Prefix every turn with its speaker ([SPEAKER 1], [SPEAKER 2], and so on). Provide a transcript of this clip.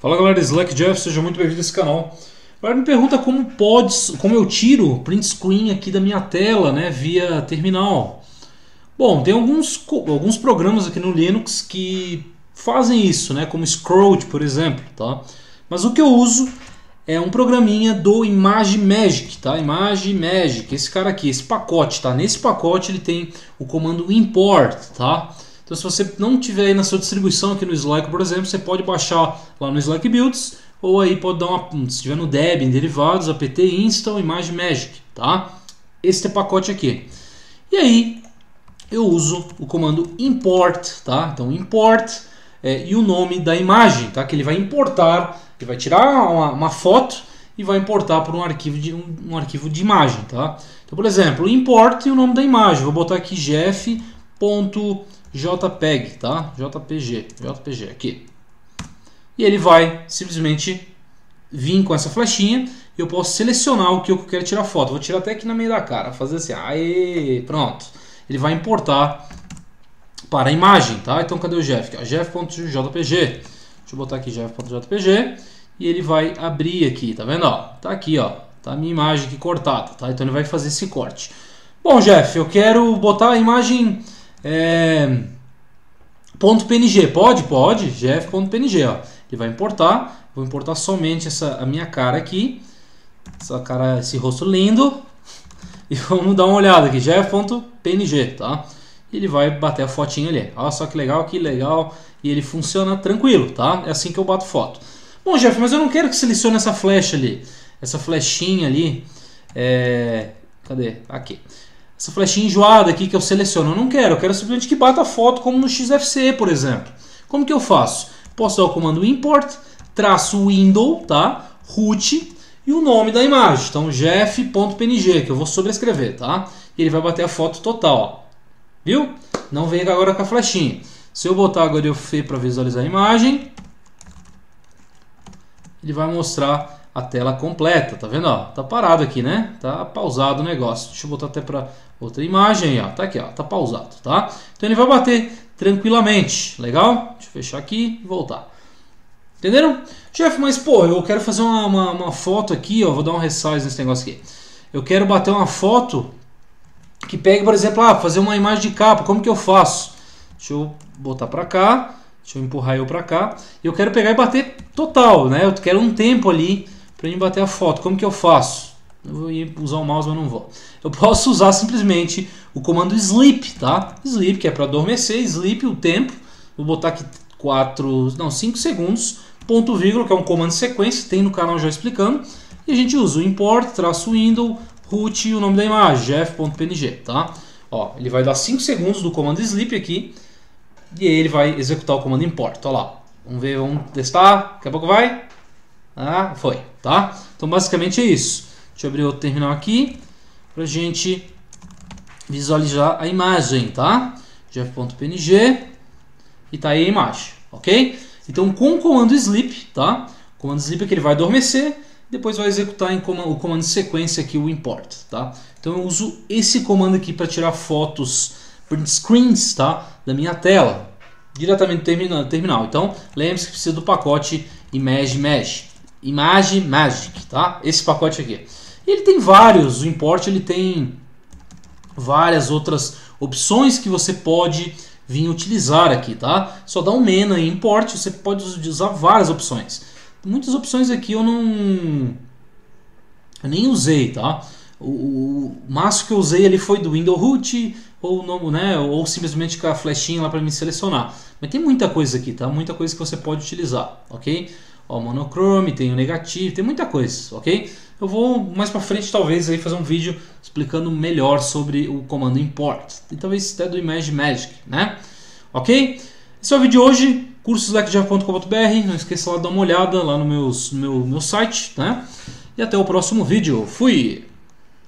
[SPEAKER 1] Fala galera, Slack Jeff, seja muito bem-vindo a esse canal. Agora me pergunta como eu tiro print screen aqui da minha tela, né, via terminal. Bom, tem alguns programas aqui no Linux que fazem isso, né, como Scroll, por exemplo, tá? Mas o que eu uso é um programinha do ImageMagick, tá? ImageMagick, esse cara aqui, esse pacote, tá? Nesse pacote ele tem o comando import, tá? Então se você não tiver aí na sua distribuição aqui no Slack, por exemplo, você pode baixar lá no Slack Builds, ou aí pode dar se estiver no Debian, derivados, apt install ImageMagick, tá? Este pacote aqui. E aí eu uso o comando import, tá? Então import e o nome da imagem, tá? Que ele vai importar, ele vai tirar uma foto e vai importar para um arquivo de imagem, tá? Então, por exemplo, import e o nome da imagem. Vou botar aqui jef.jpg, tá? JPG aqui. E ele vai simplesmente vir com essa flechinha e eu posso selecionar o que eu quero tirar foto. Vou tirar até aqui no meio da cara, fazer assim, aí, pronto. Ele vai importar para a imagem, tá? Então cadê o jef? Jef.jpg. Deixa eu botar aqui jef.jpg e ele vai abrir aqui, tá vendo? Ó, tá aqui, ó, tá a minha imagem aqui cortada, tá? Então ele vai fazer esse corte. Bom, Jeff, eu quero botar a imagem .png, pode, jef.png, ó. Ele vai importar, vou importar somente a minha cara aqui, esse rosto lindo, e vamos dar uma olhada aqui, jef.png, tá? E ele vai bater a fotinha ali, olha só que legal, e ele funciona tranquilo, tá? É assim que eu bato foto. Bom, Jeff, mas eu não quero que selecione essa flecha ali, essa flechinha ali, cadê? Aqui. Essa flechinha enjoada aqui que eu seleciono, eu não quero, eu quero simplesmente que bata a foto como no XFCE, por exemplo. Como que eu faço? Posso dar o comando import, traço window, tá? Root e o nome da imagem, então jef.png, que eu vou sobrescrever, tá? E ele vai bater a foto total, ó. Viu? Não vem agora com a flechinha. Se eu botar agora o F para visualizar a imagem, ele vai mostrar a tela completa, tá vendo? Ó, tá parado aqui, né? Tá pausado o negócio. Deixa eu botar até para outra imagem, ó. Tá aqui, ó, tá pausado, tá? Então ele vai bater tranquilamente, legal? Deixa eu fechar aqui e voltar. Entenderam? Jeff, mas pô, eu quero fazer uma foto aqui, ó, vou dar um resize nesse negócio aqui. Eu quero bater uma foto que pegue, por exemplo, fazer uma imagem de capa, como que eu faço? Deixa eu botar para cá, deixa eu empurrar eu para cá. E eu quero pegar e bater total, né? Eu quero um tempo ali para mim bater a foto. Como que eu faço? Eu vou usar o mouse, mas não vou. Eu posso usar simplesmente o comando sleep, tá? Sleep, que é para adormecer, sleep, o tempo. Vou botar aqui 5 segundos, ponto vírgula, que é um comando de sequência, tem no canal já explicando. E a gente usa o import, traço window, root e o nome da imagem, jef.png, tá? Ó, ele vai dar 5 segundos do comando sleep aqui e aí ele vai executar o comando import. Olha lá, vamos ver, vamos testar, daqui a pouco vai. Ah, foi, tá? Então basicamente é isso. Deixa eu abrir outro terminal aqui pra gente visualizar a imagem, tá? jef.png e tá aí a imagem, ok? Então com o comando sleep, tá? O comando sleep é que ele vai adormecer, depois vai executar o comando de sequência aqui, o import, tá? Então eu uso esse comando aqui para tirar fotos, print screens, tá? Da minha tela, diretamente do terminal. Então lembre-se que precisa do pacote ImageMagick, tá? Esse pacote aqui. E ele tem vários, o import ele tem várias outras opções que você pode vir utilizar aqui, tá? Só dá um mena em import, você pode usar várias opções. Muitas opções aqui eu nem usei, tá? O máximo que eu usei ali foi do window root ou simplesmente com a flechinha lá para me selecionar. Mas tem muita coisa aqui, tá? Muita coisa que você pode utilizar, ok? Ó, monochrome, tem o negativo, tem muita coisa, ok? Eu vou mais para frente talvez aí fazer um vídeo explicando melhor sobre o comando import e talvez até do ImageMagick, né? Ok? Esse é o vídeo de hoje. cursoslackjeff.com.br, não esqueça lá de dar uma olhada lá no meu site, né? E até o próximo vídeo. Fui!